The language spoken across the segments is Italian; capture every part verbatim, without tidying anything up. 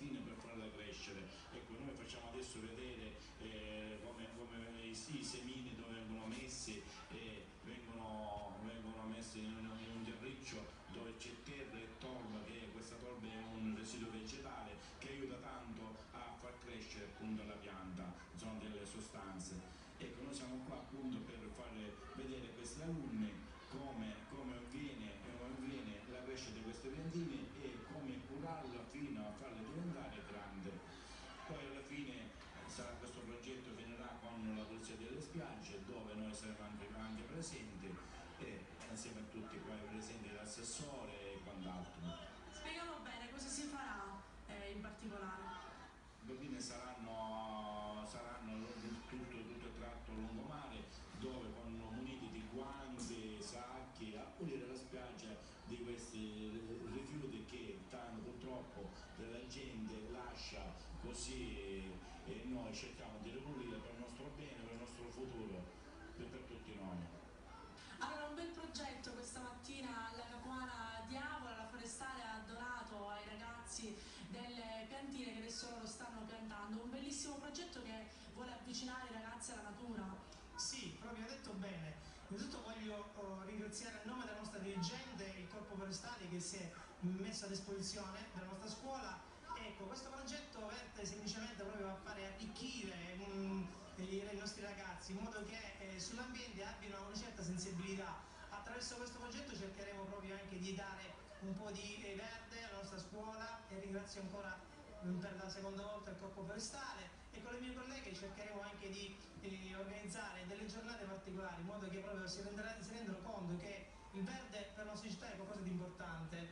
piantine per farla crescere. Ecco, noi facciamo adesso vedere eh, come, come i, sì, i semini dove vengono messi, eh, vengono, vengono messi in un, in un terriccio dove c'è terra e torba, che questa torba è un residuo vegetale che aiuta tanto a far crescere appunto la pianta, sono delle sostanze. Ecco, noi siamo qua appunto per far vedere a questi alunni come, come, avviene, come avviene la crescita di queste piantine e come curarla fino a farle diventare grandi. Poi alla fine sarà, questo progetto finirà con la pulizia delle spiagge, dove noi saremo anche, anche presenti, e insieme a tutti qua presenti l'assessore e quant'altro. Spieghiamo bene cosa si farà eh, in particolare. Le bambine saranno, saranno tutto, tutto il tratto lungomare, dove con muniti di guanti, sacchi, a pulire la spiaggia di questi rifiuti che tanto purtroppo la gente lascia così, e noi cerchiamo di ripulire per il nostro bene, per il nostro futuro, per, per tutti noi. Allora, un bel progetto questa mattina alla Capuana di Avola, la forestale ha donato ai ragazzi delle piantine che adesso loro stanno piantando, un bellissimo progetto che vuole avvicinare i ragazzi alla natura. Sì, proprio hai detto bene. Innanzitutto voglio uh, ringraziare a nome della nostra dirigente il Corpo Forestale che si è messo a disposizione della nostra scuola. Ecco, questo progetto verte semplicemente proprio a fare arricchire um, i, i nostri ragazzi in modo che eh, sull'ambiente abbiano una certa sensibilità. Attraverso questo progetto cercheremo proprio anche di dare un po' di eh, verde alla nostra scuola, e ringrazio ancora per la seconda volta il Corpo Forestale, e con le mie colleghe cercheremo anche di eh, organizzare delle giornate particolari in modo che proprio si, renderà, si rendano conto che il verde per la nostra città è qualcosa di importante.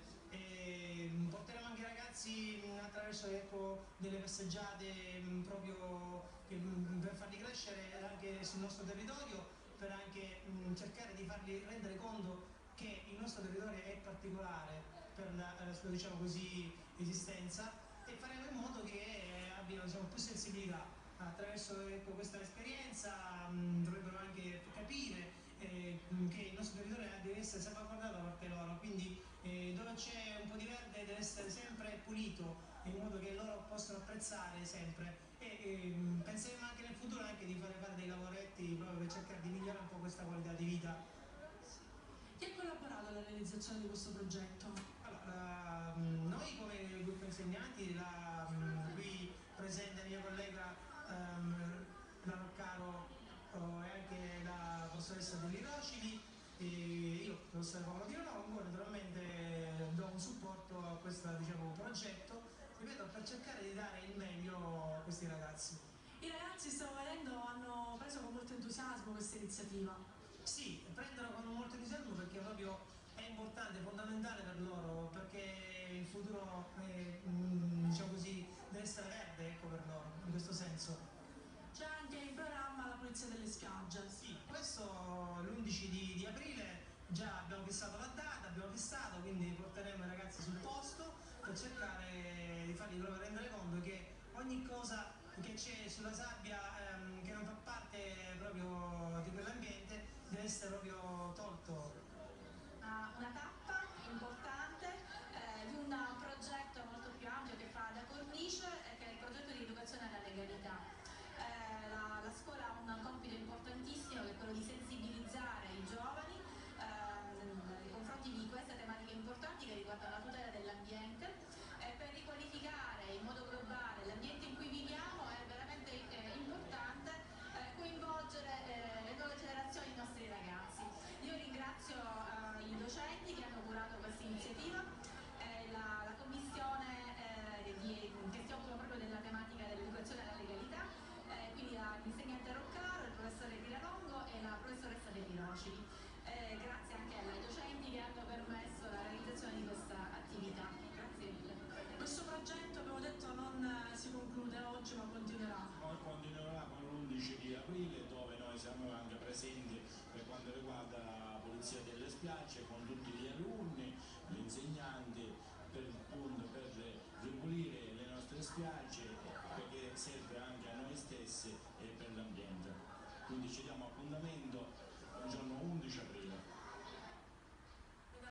E porteremo anche i ragazzi attraverso ecco, delle passeggiate mh, proprio che, mh, per farli crescere anche sul nostro territorio, per anche mh, cercare di farli rendere conto che il nostro territorio è particolare per la, la sua, diciamo così, esistenza, e faremo in modo che abbiano, diciamo, più sensibilità. Attraverso ecco, questa esperienza mh, dovrebbero anche capire eh, che il nostro territorio deve essere salvaguardato da parte loro, quindi eh, dove c'è un po' di verde deve essere sempre pulito, in modo che loro possano apprezzare sempre, e eh, penseremo anche nel futuro anche di fare, fare dei lavoretti proprio per cercare di migliorare un po' questa qualità di vita. Chi ha collaborato alla realizzazione di questo progetto? Allora, noi come gruppo insegnanti, la, qui presente la mia collega um, la Roccaro oh, e anche la professoressa Deli Rocili, e io, professore Paolo Di Longo, naturalmente do un supporto a questo, diciamo, progetto, ripeto, per cercare di dare il meglio a questi ragazzi. I ragazzi, stiamo vedendo, hanno preso con molto entusiasmo questa iniziativa. Sì, prendono con molto entusiasmo perché proprio è importante, è fondamentale per loro, perché il futuro è, diciamo così, deve essere verde, ecco, per loro, in questo senso. C'è anche in programma la pulizia delle spiagge. Sì, questo l'undici di, di aprile già abbiamo fissato la data, abbiamo fissato, quindi porteremo i ragazzi sul posto per cercare di fargli proprio rendere conto che ogni cosa che c'è sulla sabbia ehm, che non fa parte proprio di quell'ambiente deve essere proprio tolto. Uh, una tappa importante eh, di un progetto molto più ampio che fa da cornice, eh, che è il progetto di educazione alla legalità. Eh, la, la scuola ha un compito importantissimo che è quello di sensibilizzare i giovani eh, nei confronti di queste tematiche importanti che riguardano la tutela dell'ambiente, eh, per riqualificare in modo globale l'ambiente in cui viviamo. È veramente eh, importante eh, coinvolgere eh, le nuove generazioni, i nostri ragazzi. Io ringrazio eh, i docenti che hanno curato questa iniziativa, eh, la, la commissione eh, di, che si occupa proprio della tematica dell'educazione alla legalità, eh, quindi l'insegnante Roccaro, il professore Piralongo e la professoressa De Pirocili. Eh, grazie anche ai docenti che hanno permesso la realizzazione di questa attività. Grazie mille. Questo progetto, abbiamo detto, non si conclude oggi ma continuerà. Poi continuerà con l'undici di aprile, dove noi siamo anche presenti per quanto riguarda la pulizia delle spiagge con tutti gli alunni, gli insegnanti, per, appunto, per ripulire le nostre spiagge, perché serve anche a noi stessi e per l'ambiente. Quindi ci diamo appuntamento il giorno undici aprile.